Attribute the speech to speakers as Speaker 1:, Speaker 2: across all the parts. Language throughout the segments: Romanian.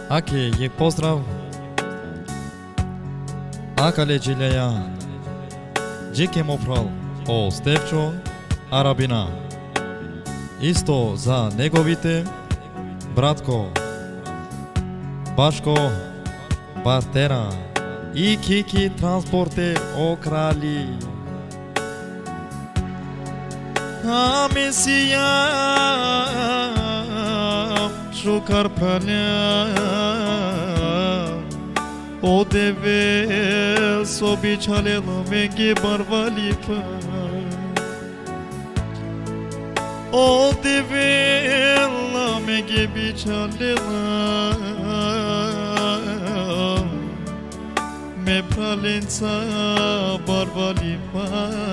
Speaker 1: Аки, एक поздрав. Акале джилея. Джеке мопрал о Стефчо Арабина. Исто за неговите братко Башко Бартера и Кики транспорте о крали. Амесия Шукар праля O deve sobi çalela mengi barvali pa O deve la mengi biçalela Me pralența barvali pa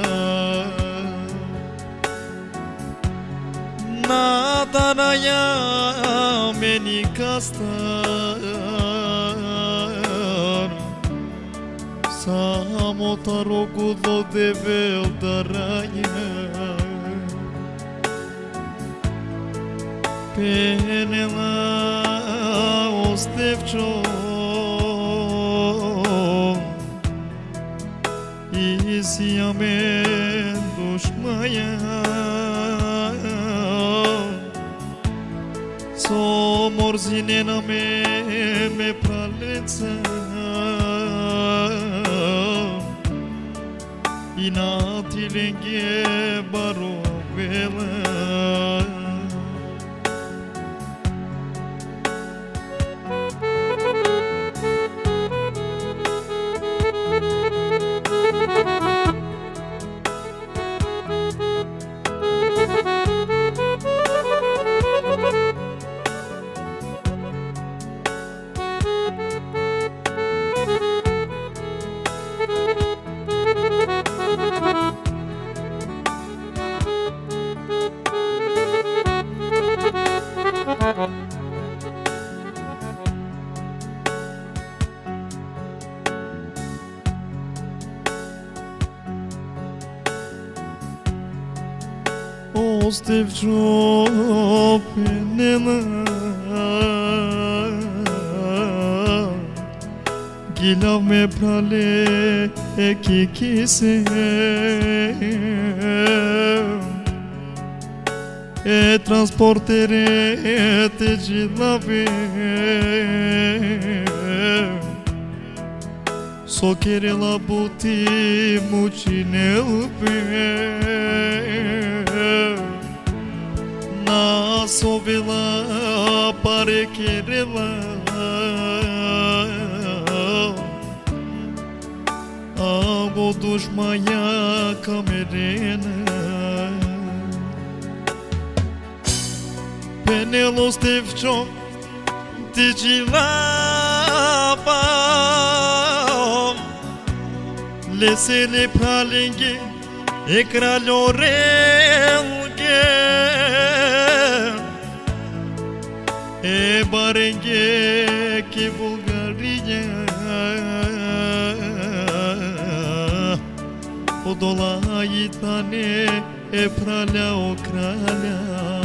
Speaker 1: Nada naya meni kastar Samo tarogu do devel daraya Penela ostevčo Isiamen dušmaja Somorzinena me pralenca Inatilenge barovela Ostevčo penela Gilav me prale ekikise Transportere te gilave So kere la buti mucinelpe Na sovela pare kerela Avo dușmaia camerena Penelos Stefčo Digilava Lesele pralenge E kralorelge E barenge ki Bulgaria O dolayitane e pralja o kralja